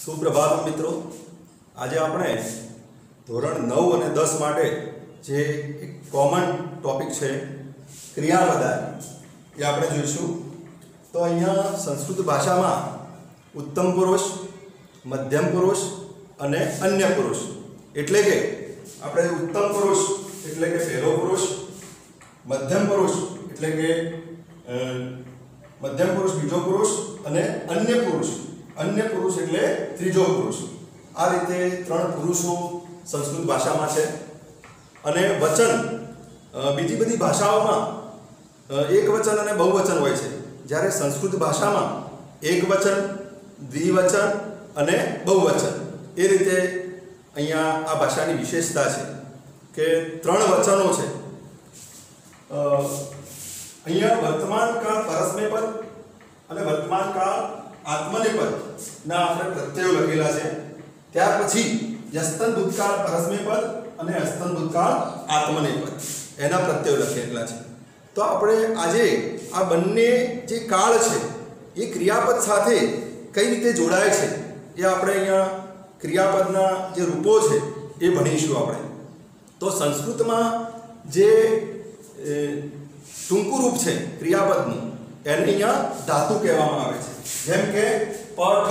सुप्रभात मित्रों। आज આપણે ધોરણ 9 અને 10 માટે જે એક કોમન ટોપિક છે ક્રિયાપદાની એ આપણે જોઈશું। તો અહીંયા સંસ્કૃત ભાષામાં ઉત્તમ પુરુષ, મધ્યમ પુરુષ અને અન્ય પુરુષ એટલે કે આપણે ઉત્તમ પુરુષ એટલે કે પહેલો પુરુષ, મધ્યમ પુરુષ એટલે કે મધ્યમ પુરુષ બીજો પુરુષ અને અન્ય પુરુષ એટલે ત્રીજો પુરુષ। આ રીતે ત્રણ પુરુષો સંસ્કૃત ભાષામાં છે અને વચન બીજી બધી ભાષાઓમાં એકવચન અને બહુવચન હોય છે, જ્યારે સંસ્કૃત ભાષામાં એકવચન, દ્વિવચન અને બહુવચન એ રીતે અહીંયા આ ભાષાની વિશેષતા છે કે ત્રણ વચનો છે। અહીંયા વર્તમાન કાળ પરસ્મૈપદ અને વર્તમાન કાળ આત્મનેપદ ના આપણે પ્રત્યયો લખેલા છે। ત્યાર પછી યસ્તન ભૂતકાળ પરસ્મૈપદ અને હસ્તન ભૂતકાળ આત્મનેપદ એના પ્રત્યયો લખેલા છે। તો આપણે આજે આ બંને જે કાળ છે એ ક્રિયાપદ સાથે કઈ રીતે જોડાય છે એ આપણે અહીંયા ક્રિયાપદના જે રૂપો છે એ ભણીશું આપણે। તો સંસ્કૃતમાં જે ટૂંકું રૂપ છે ક્રિયાપદનું એને અહીંયા ધાતુ કહેવામાં આવે છે। જેમ કે પઠ,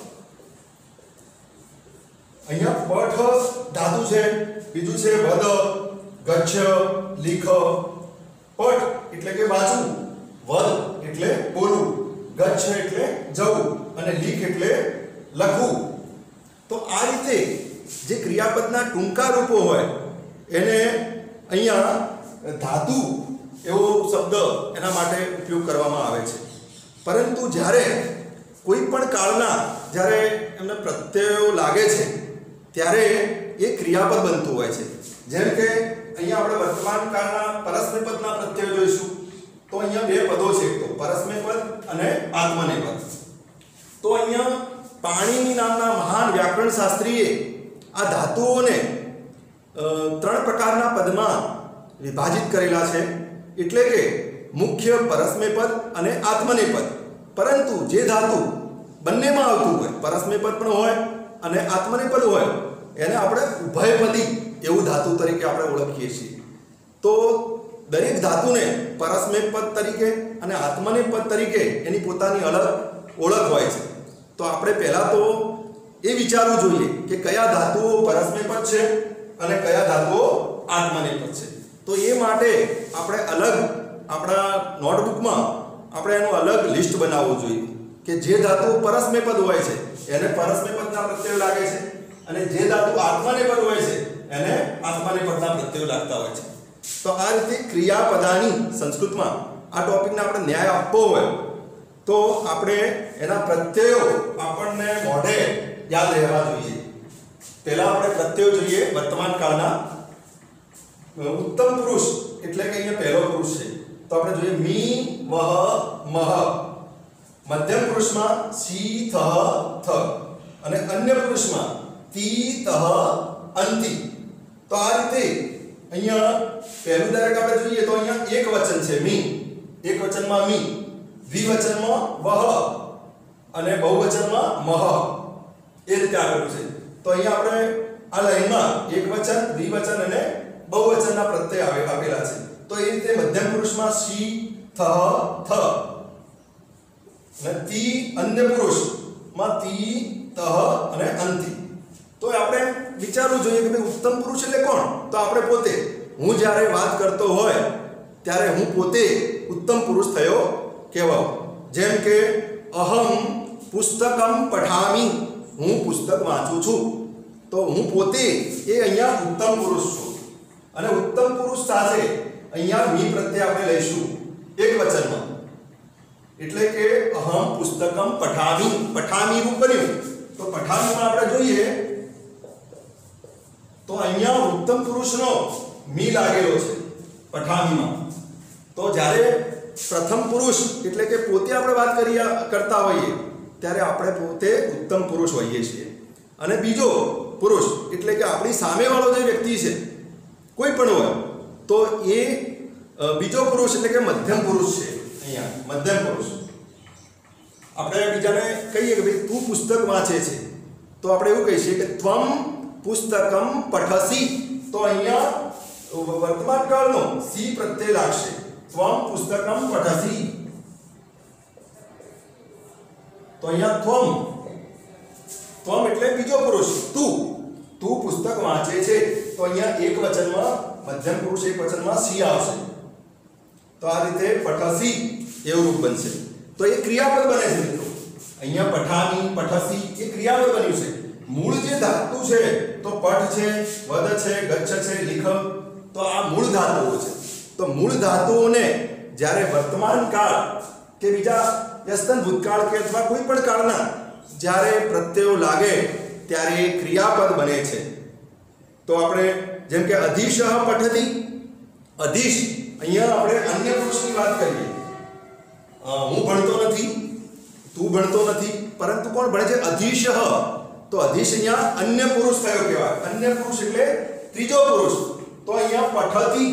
અહીંયા પઠ ધાતુ છે, બીજું છે વદ, ગચ્છ, લીખ। પઠ એટલે કે વાંચવું, વદ એટલે બોલવું, ગચ્છ એટલે જવું અને લીખ એટલે લખવું। તો આ રીતે જે ક્રિયાપદના ટૂંકા રૂપો હોય એને અહીંયા ધાતુ એવો શબ્દ એના માટે ઉપયોગ કરવામાં આવે છે। પરંતુ જ્યારે કોઈ પણ કાળના જ્યારે એમને પ્રત્યયો લાગે છે ત્યારે એ ક્રિયાપદ બનતું હોય છે। જેમ કે અહીંયા આપણે વર્તમાન કાળના પરસ્મૈપદના પ્રત્યયો જોઈશું। તો અહીંયા બે પદો છે, તો પરસ્મૈપદ અને આત્મનેપદ। તો અહીંયા પાણિની નામના મહાન વ્યાકરણ શાસ્ત્રીએ આ ધાતુઓને ત્રણ પ્રકારના પદમાં વિભાજિત કરેલા છે, એટલે કે મુખ્ય પરસ્મૈપદ અને આત્મનેપદ। પરંતુ જે ધાતુ બંનેમાં આવતું હોય, પરસ્મૈપદ પણ હોય અને આત્મનેપદ હોય, એને આપણે ઉભયપદી એવું ધાતુ તરીકે આપણે ઓળખીએ છીએ। તો દરેક ધાતુને પરસ્મૈપદ તરીકે અને આત્મનેપદ તરીકે એની પોતાની અલગ ઓળખ હોય છે। તો આપણે પહેલાં તો એ વિચારવું જોઈએ કે કયા ધાતુઓ પરસ્મૈપદ છે અને કયા ધાતુઓ આત્મનેપદ છે। તો એ માટે આપણે અલગ આપણા નોટબુકમાં આપણે એનું અલગ લિસ્ટ બનાવવું જોઈએ કે જે ધાતુ પરસ્મૈપદ હોય છે એને પરસ્મૈપદના પ્રત્યયો લાગે છે અને જે ધાતુ આત્મનેપદ હોય છે એને આત્મનેપદના પ્રત્યયો લાગતા હોય છે। તો આ રીતે ક્રિયાપદાની સંસ્કૃતમાં આ ટોપિકને આપણે ન્યાય આપવો હોય તો આપણે એના પ્રત્યયો આપણને મોઢે યાદ રહેવા જોઈએ। પહેલા આપણે પ્રત્યયો જોઈએ વર્તમાન કાળના। ઉત્તમ પુરુષ એટલે કે અહીંયા પહેલો પુરુષ છે, તો આપણે જોઈએ મી, વહ, મહ। મધ્યમ પુરુષમાં સી, થ, થ અને અન્ય પુરુષમાં તી, તહ, અંતિ। તો આ રીતે અહીંયા પહેલું ડાયરેક્ટ આપણે જોઈએ તો અહીંયા એક વચન છે મી, એક વચનમાં મી, દ્વિવચનમાં વહ અને બહુવચનમાં મહ, એ રીતે આવેલું છે। તો અહીંયા આપણે આ લાઈનમાં એક વચન, દ્વિવચન અને બહુવચનના પ્રત્યય આપેલા છે। તો એ રીતે મધ્યમ પુરુષમાં સી, થ, થ અને તી, અન્ય પુરુષમાં તી, તહ અને અંતિ। તો આપણે વિચારવું જોઈએ કે ભાઈ ઉત્તમ પુરુષ એટલે કોણ? તો આપણે પોતે, હું જ્યારે વાત કરતો હોય ત્યારે હું પોતે ઉત્તમ પુરુષ થયો કહેવાઉં। જેમ કે અહમ પુસ્તકમ પઠામી, હું પુસ્તક વાંચું છું, તો હું પોતે એ અહીંયા ઉત્તમ પુરુષ છું। અને ઉત્તમ પુરુષ સાથે અહીંયા મી પ્રત્યય આપણે લઈશું એક વચનમાં, એટલે કે અહમ પુસ્તકમ પઠામી, પઠામી રૂપ બન્યું। તો પઠામીમાં આપણે જોઈએ તો અહીંયા ઉત્તમ પુરુષનો મી લાગેલો છે પઠામીમાં। તો જ્યારે પ્રથમ પુરુષ એટલે કે પોતે આપણે વાત કરતા હોઈએ ત્યારે આપણે પોતે ઉત્તમ પુરુષ હોઈએ છીએ, અને બીજો પુરુષ એટલે કે આપણી સામેવાળો જે વ્યક્તિ છે કોઈ પણ હોય તો એ બીજો પુરુષ એટલે કે મધ્યમ પુરુષ છે। અહીંયા મધ્યમ પુરુષ આપણે બીજાને કહીએ કે ભાઈ તું પુસ્તક વાંચે છે, તો આપણે એવું કહીએ કે ત્વમ પુસ્તકમ પઠસી, તો અહીંયા વર્તમાન કાળનો સી પ્રત્યય લાગશે. ત્વમ પુસ્તકમ પઠસી, તો અહીંયા ત્વમ એટલે બીજો પુરુષ, તું પુસ્તક વાંચે છે, તો અહીંયા એક વચનમાં મધ્યમ પુરુષ, એક વચનમાં સી આવશે. તો આ રીતે પઠસી એવું રૂપ બનશે. તો એ ક્રિયાપદ બને છે મિત્રો. અહીંયા પઠામી, પઠસી એ ક્રિયાપદ બન્યું છે. મૂળ જે ધાતુ છે તો પઠ છે, વદ છે, ગચ્છ છે, લિખ, તો આ મૂળ ધાતુઓ છે. તો મૂળ ધાતુઓને જ્યારે વર્તમાન કાળ કે બીજા યસ્તન ભૂતકાળ કે અથવા કોઈ પણ કાળના જ્યારે પ્રત્યયો લાગે ત્યારે એ ક્રિયાપદ બને છે. તો આપણે જેમ કે અધીશ પઠતી, અધીશ અહીંયા આપણે અન્ય પુરુષની વાત કરીએ. હું ભણતો નથી, તું ભણતો નથી, પરંતુ કોણ ભણે છે? અધીશ. તો અધીશ અહીંયા અન્ય પુરુષ થયો કહેવાય. અન્ય પુરુષ એટલે ત્રીજો પુરુષ. તો અહીંયા પઠતી,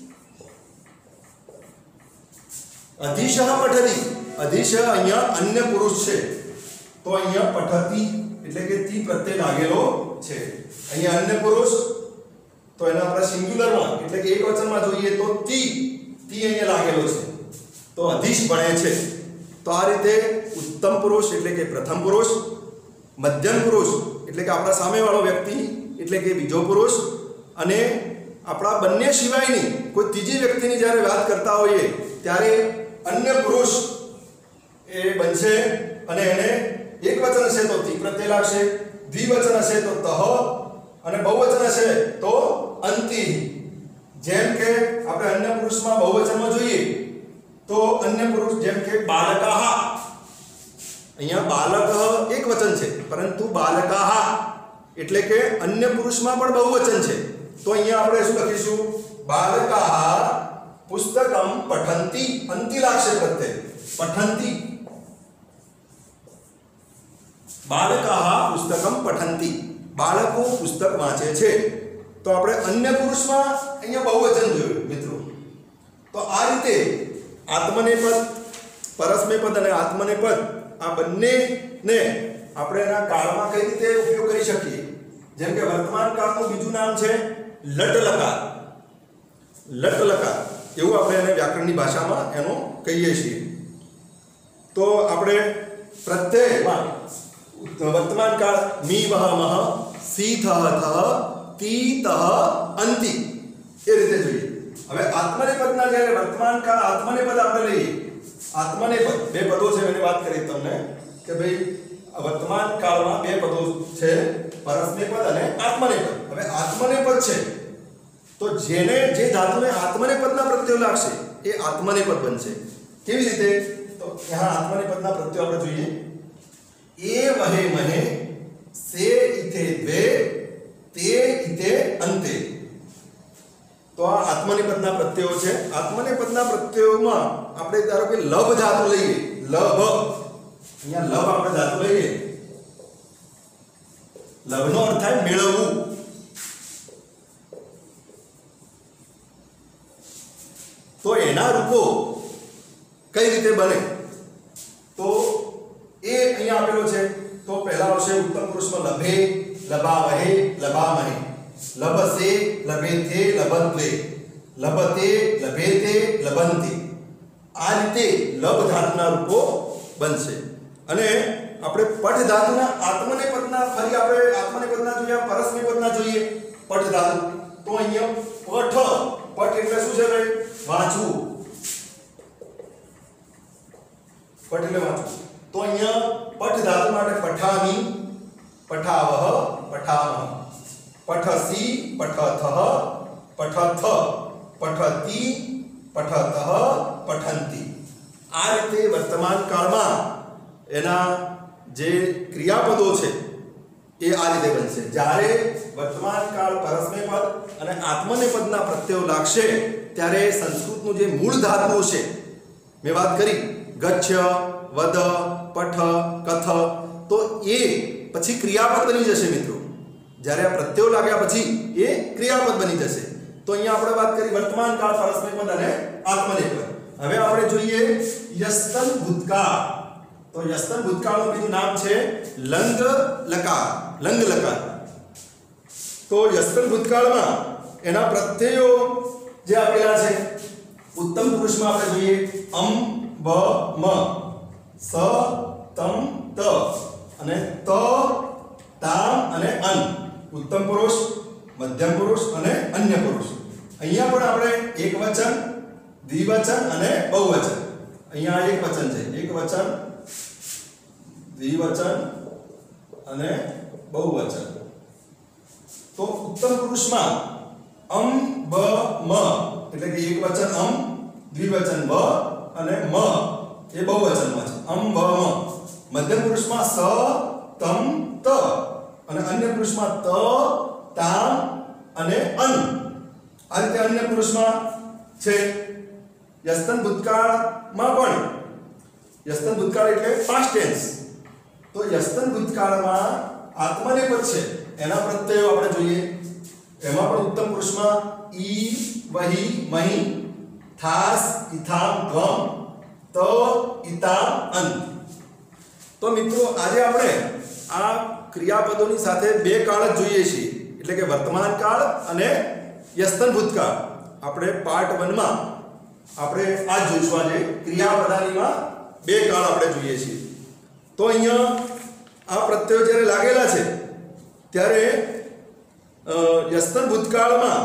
અધીશ પઠતી, અધીશ અહીંયા અન્ય પુરુષ છે. તો અહીંયા પઠતી એટલે કે તી પ્રત્યય લાગેલો છે. અહીંયા અન્ય પુરુષ, તો એના આપણે સિંગ્યુલરમાં એટલે કે એક વચનમાં જોઈએ તો તી અહીંયા લાગેલો છે. તો અધીશ ભણે છે. તો આ રીતે ઉત્તમ પુરુષ એટલે કે પ્રથમ પુરુષ, મધ્યમ પુરુષ એટલે કે આપણા સામેવાળો વ્યક્તિ એટલે કે બીજો પુરુષ, અને આપણા બંને સિવાયની કોઈ ત્રીજી વ્યક્તિની જ્યારે વાત કરતા હોઈએ ત્યારે અન્ય પુરુષ એ બનશે. અને એને એક વચન હશે તો તી પ્રત્યય લાગશે, દ્વિવચન હશે તો તહ, અને બહુવચન હશે તો અંતિ. જેમ કે આપણે અન્ય પુરુષમાં બહુવચનમાં જોઈએ તો અન્ય પુરુષ જેમ કે બાલકાહ, અહીંયા બાલક એક વચન છે પરંતુ બાલકાહ એટલે કે અન્ય પુરુષમાં પણ બહુવચન છે. તો અહીંયા આપણે શું લખીશું? બાલકાહ પુસ્તકમ પઠંતી, અંતિ લાગશે પ્રત્યય, પઠંતી. બાલકાહ પુસ્તકમ પઠંતી, બાળકો પુસ્તક વાંચે છે. તો આપણે અન્ય પુરુષમાં અહીંયા બહુવચન જોયું મિત્રો. તો આ રીતે આત્મનેપદ, પરસ્મૈપદ અને આત્મનેપદ આ બંનેને આપણે એના કાળમાં કઈ રીતે ઉપયોગ કરી શકીએ? જેમ કે વર્તમાન કાળનું બીજું નામ છે લટલકાર. લટલકાર એવું આપણે એને વ્યાકરણની ભાષામાં એનું કહીએ છીએ. તો આપણે પ્રત્યયમાં વર્તમાન કાળ મી વહ મહ, સી થહ થહ, તી તહ અંતિ એ રીતે જોઈએ. હવે આત્મનેપદના જ્યારે વર્તમાન કાળ આત્મનેપદ આપણે લઈએ, આત્મનેપદ બે પદો છે, મેં વાત કરી તમને કે ભાઈ વર્તમાન કાળમાં બે પદો છે, પરસ્મૈપદ અને આત્મનેપદ. હવે આત્મનેપદ છે તો જેને જે ધાતુને આત્મનેપદના પ્રત્યયો લાગશે એ આત્મનેપદ બનશે. કેવી રીતે? તો यहाँ આત્મનેપદના પ્રત્યયો આપણે જોઈએ. એ વહે મહે, સે ઇથે દ્વે, તે ઇથે અંતે. તો આ આત્મનેપદના પ્રત્યયો છે. આત્મનેપદના પ્રત્યયોમાં આપણે ધારો કે લભ ધાતુ લઈએ, લભ, અહીંયા લભ આપણે ધાતુ લઈએ, લભનો અર્થ થાય મેળવવું. તો એના રૂપો કઈ રીતે બને? તો એ અહીંયા આપેલો છે. તો પહેલા આવશે ઉત્તમ પુરુષમાં લભે, લભાવહે, લભામહે, લભસે, લભેતે, લભંતે, લભતે, લભેતે, લભંતિ. આ રીતે લભ ધાતુના રૂપો બનશે. અને આપણે પઠ ધાતુના આત્મનેપદના ફરી આપણે આત્મનેપદના જોઈએ, પરસ્મૈપદના જોઈએ. પઠ ધાતુ તો અહીંયા પઠ એટલે શું છે ભાઈ? વાંચવું. પઠ એટલે વાંચવું. તો અહીંયા પઠ ધાતુ માટે પઠામી, પઠાવહ, પઠામહ, પઠસી, પઠથઃ, પઠથ, પઠતી, પઠતઃ, પઠંતી. આ રીતે વર્તમાન કાળમાં એના જે ક્રિયાપદો છે એ આ રીતે બનશે. જ્યારે વર્તમાન કાળ પરસ્મૈપદ અને આત્મનેપદના પ્રત્યયો લાગશે ત્યારે સંસ્કૃતનું જે મૂળ ધાતુઓ છે મેં વાત કરી, ગચ્છ, વદ, પઠ, કથ, તો એ પછી ક્રિયાપદ બની જશે મિત્રો. જ્યારે આ પ્રત્યયો લાગ્યા પછી એ ક્રિયાપદ બની જશે. તો અહીંયા આપણે વાત કરી વર્તમાન કાળ, પરસ્મૈપદ અને આત્મનેપદ. હવે આપણે જોઈએ યસ્તન ભૂતકાળ. તો યસ્તન ભૂતકાળનું બીજું નામ છે લંગ લકાર. લંગ લકાર. તો યસ્કન ભૂતકાળમાં એના પ્રત્યયો જે આપેલા છે ઉત્તમ પુરુષમાં આપણે જોઈએ અમ બ મ સ તમ ત અને ત તામ અને અન. ઉત્તમ પુરુષ, મધ્યમ પુરુષ અને અન્ય પુરુષ. અહીંયા પણ આપણે એક વચન, દ્વિવચન અને બહુવચન. અહીંયા એક વચન છે, એક વચન, દ્વિવચન અને બહુવચન. તો ઉત્તમ પુરુષમાં અમ બ મ એટલે કે એક વચન અમ, દ્વિવચન બ અને મ એ બહુવચનમાં છે. અમ બ મ. મધ્યમ પુરુષમાં સ તમ ત અને અન્ય પુરુષમાં ત તામ અને અન. આ રીતે અન્ય પુરુષમાં છે. યસ્તન ભૂતકાળમાં પણ યસ્તન ભૂતકાળ એટલે પાસ્ટ ટેન્સ. તો યસ્તન ભૂતકાળમાં આત્મનેપદ છે એના પ્રત્યયો આપણે જોઈએ. એમાં પણ ઉત્તમ પુરુષમાં ઈ વહી મહી થાસ ઇથામ ધ્વમ ત ઇતામ અન. તો મિત્રો આજે આપણે આ ક્રિયાપદોની સાથે બે કાળ જ જોઈએ છીએ, એટલે કે વર્તમાન કાળ અને યસ્તન ભૂતકાળ. આપણે પાર્ટ 1 માં આપણે આ જોઈશું. આજે ક્રિયાપદાનીમાં બે કાળ આપણે જોઈએ છીએ. તો અહીંયા આ પ્રત્યયો જ્યારે લાગેલા છે ત્યારે યસ્તન ભૂતકાળમાં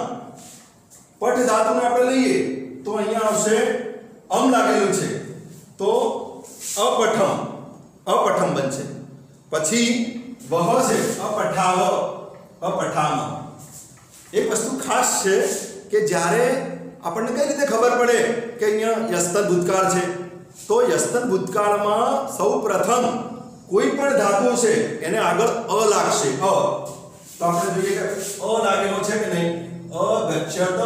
પઠ ધાતુને આપણે લઈએ તો અહીંયા આવશે અમ લાગેલું છે તો અપઠમ, અપઠમ બનશે. પછી વહ છે અપઠાવ, અપઠામ. એક વસ્તુ ખાસ છે કે જ્યારે આપણને કઈ રીતે ખબર પડે કે અહીંયા યસ્તન ભૂતકાળ છે, તો યસ્તન ભૂતકાળમાં સૌ પ્રથમ કોઈ પણ ધાતુ છે એને આગળ અ લાગશે. અ તો આપણે જોઈએ કે અ લાગેલો છે કે નહીં. અગચ્છત.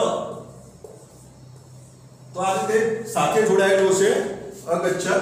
તો આ રીતે સાથે જોડાયેલો છે અગચ્છત.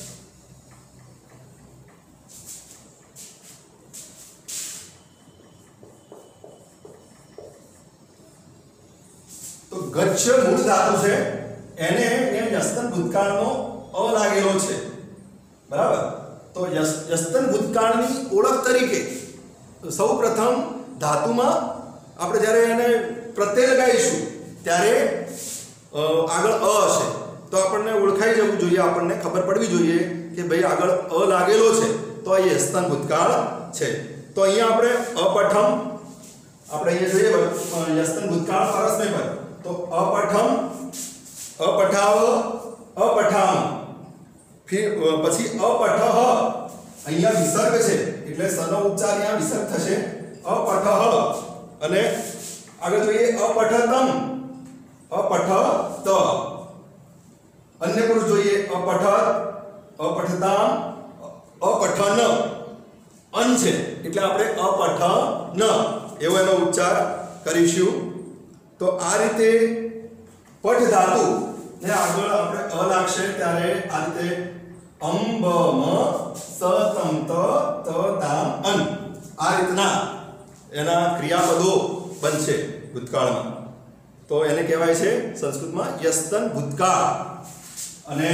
તો ગચ્છ મૂળ ધાતુ છે એને યસ્તન ભૂતકાળનો અ લાગેલો છે. બરાબર. તો યસ્તન ભૂતકાળની ઓળખ તરીકે સૌપ્રથમ ધાતુમાં આપણે જ્યારે એને પ્રત્યય લગાવીશું ત્યારે આગળ અ હશે તો આપણને ઓળખાઈ જવું જોઈએ, આપણને ખબર પડવી જોઈએ કે ભાઈ આગળ અ લાગેલો છે તો આ યસ્તન ભૂતકાળ છે. તો અહીંયા આપણે અપઠમ, આપણે અહીંયા જોઈએ યસ્તન ભૂતકાળ પરસ્મૈપદ. તો અપઠમ, અપઠાવ, અપઠામ. પછી અપઠહ. અહીંયા વિસર્ગ છે એટલે સનો ઉચ્ચાર અહીંયા વિસર્ગ થશે. અપઠહ. અને આગળ જોઈએ અપઠતમ, અપઠત. અન્ય પુરુષ જોઈએ અપઠત, અપઠતામ, અપઠન. અન છે એટલે આપણે અપઠન એવો એનો ઉચ્ચાર કરીશું. તો આ રીતે પઠ ધાતુ ને આગળ આપણે અ લાગશે ત્યારે આ રીતે અમ બ મ સ તમ ત ત તામ અન. આ રીતના એના ક્રિયાપદો બનશે ભૂતકાળમાં. તો એને કહેવાય છે સંસ્કૃતમાં યસ્તન ભૂતકાળ. અને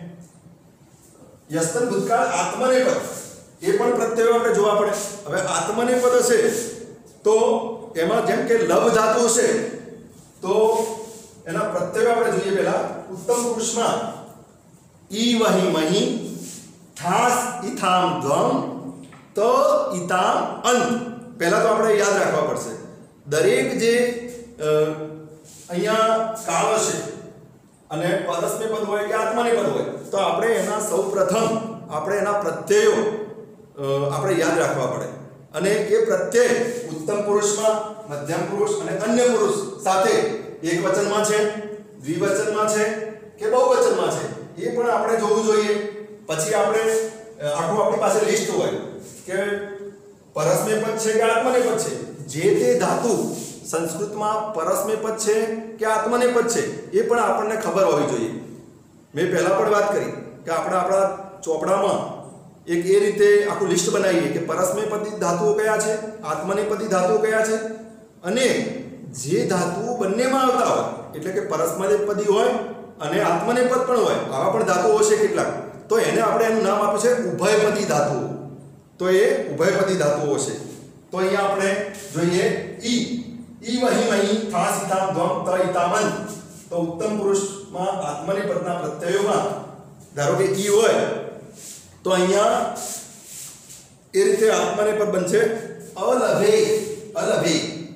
યસ્તન ભૂતકાળ આત્મનેપદ એ પણ પ્રત્યયો આપણે જોવા પડે. હવે આત્મનેપદ હશે તો એમાં જેમ કે લભ ધાતુ છે તો એના પ્રત્યયો આપણે જોઈએ. પહેલા ઉત્તમ પુરુષમાં ઈ વહી મહી થાસ ઇથામ ધ્વમ ત ઇતામ અન. પહેલા તો આપણે યાદ રાખવા પડશે દરેક જે અહીંયા કાળ છે અને પરસ્મૈપદ હોય કે આત્મનેપદ હોય તો આપણે એના સૌપ્રથમ આપણે એના પ્રત્યયો આપણે યાદ રાખવા પડે. અને એ પ્રત્યય ઉત્તમ પુરુષમાં, મધ્યમ પુરુષ અને અન્ય પુરુષ સાથે એક વચનમાં છે, દ્વિવચનમાં છે કે બહુવચનમાં છે એ પણ આપણે જોવું જોઈએ. પછી આપણે આખું આપણી પાસે લિસ્ટ હોય કે પરસ્મૈપદ છે કે આત્મનેપદ છે. જે તે ધાતુ સંસ્કૃતમાં પરસ્મૈપદ છે કે આત્મનેપદ છે એ પણ આપણને ખબર હોવી જોઈએ. મેં પહેલા પણ વાત કરી કે આપણે આપણા ચોપડામાં એક એ રીતે આખું લિસ્ટ બનાવીએ કે પરસ્મૈપદી ધાતુઓ કયા છે, આત્મનેપદી ધાતુઓ કયા છે, અને જે ધાતુઓ બંનેમાં આવતા હોય એટલે કે પરસ્મૈપદી હોય અને આત્મનેપદ પણ હોય આવા પણ ધાતુઓ છે કેટલાક, તો એને આપણે એનું નામ આપ્યું છે ઉભયપદી ધાતુઓ. તો એ ઉભયપદી ધાતુઓ છે. તો અહીંયા આપણે જોઈએ ઈ વહી વહી થા સીતામ ધ્વમ ત ઈતામન. તો ઉત્તમ પુરુષમાં આત્મનેપદના પ્રત્યયોમાં ધારો કે ઈ હોય તો અહીંયા એ રીતે આત્મનેપદ બનશે અલભે અલભે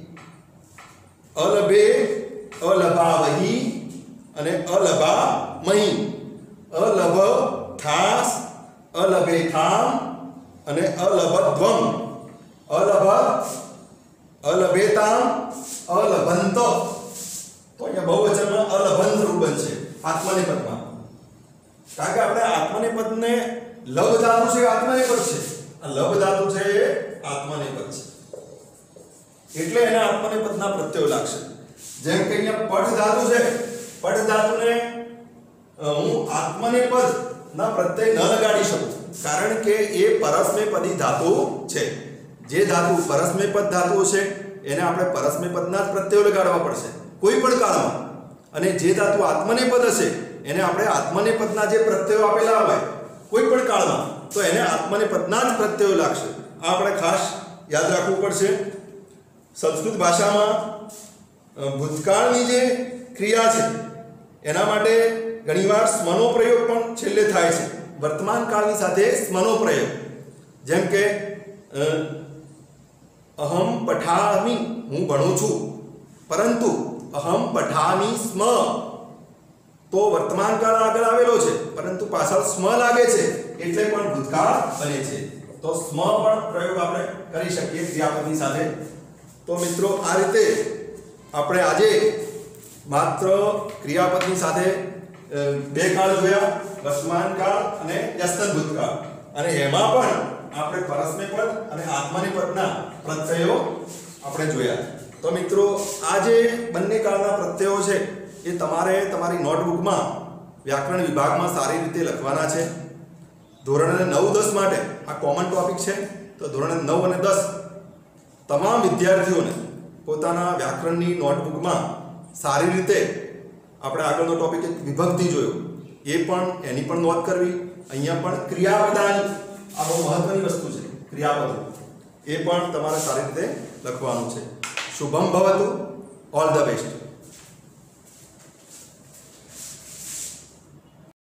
અલભે અલભાવહી અને અલભામહી. અલભ થાસ અલભે થામ અને અલભધ્વમ. અલભ અલભેતામ અલભંત. તો અહીંયા બહુવચનમાં અલભંત રૂપ બનશે આત્મનેપદમાં. કારણ કે આપણે આત્મનેપદને લબ ધાતુ છે આત્મનેપદ છે. આ લબ ધાતુ છે એ આત્મનેપદ છે એટલે એને આત્મનેપદના પ્રત્યયો લાગશે. જેમ કે અહીંયા પઠ ધાતુ છે. પઠ ધાતુને હું આત્મનેપદ ના પ્રત્યય ન લગાડી શકું કારણ કે એ પરસ્મૈપદી ધાતુ છે. જે ધાતુ પરસ્મૈપદ ધાતુ છે એને આપણે પરસ્મૈપદના જ પ્રત્યયો લગાડવા પડશે કોઈ પણ કાળમાં. અને જે ધાતુ આત્મનેપદ હશે એને આપણે આત્મનેપદના જે પ્રત્યયો આપેલા હોય કોઈ પણ કાળમાં તો એને આત્મનેપદના જ પ્રત્યયો લાગશે. આ આપણે ખાસ યાદ રાખવું પડશે. સંસ્કૃત ભાષામાં ભૂતકાળની જે ક્રિયા છે એના માટે ઘણીવાર સ્મનો પ્રયોગ પણ છેલ્લે થાય છે. વર્તમાન કાળની સાથે સ્મનો પ્રયોગ. જેમ કે અહમ પઠામિ હું ભણું છું પરંતુ અહમ પઠામિ સ્મ તો વર્તમાન કાળ આગળ આવેલો છે પરંતુ પાછળ સ્મ લાગે છે એટલે પણ ભૂતકાળ બને છે. તો સ્મ પણ પ્રયોગ આપણે કરી શકીએ ક્રિયાપદની સાથે. તો મિત્રો આ રીતે આપણે આજે માત્ર ક્રિયાપદની સાથે બે કાળ જોયા, વર્તમાન કાળ અને યસ્તન ભૂતકાળ. અને એમાં પણ આપણે પરસ્મૈપદ અને આત્મનેપદના પ્રત્યયો આપણે જોયા. તો મિત્રો આ જે બંને કાળના પ્રત્યયો છે એ તમારે તમારી નોટબુકમાં વ્યાકરણ વિભાગમાં સારી રીતે લખવાના છે. ધોરણ 9-10 માટે આ કોમન ટોપિક છે. તો ધોરણ 9 અને 10 તમામ વિદ્યાર્થીઓને પોતાના વ્યાકરણની નોટબુકમાં સારી રીતે આપણે આગળનો ટોપિક એક વિભક્તિ જોયો એ પણ એની પણ નોંધ કરવી. અહીંયા પણ ક્રિયાપદાની આ બહુ મહત્વની વસ્તુ છે. ક્રિયાપદો એ પણ તમારે સારી રીતે લખવાનું છે. શુભમ ભવતુ. All the best.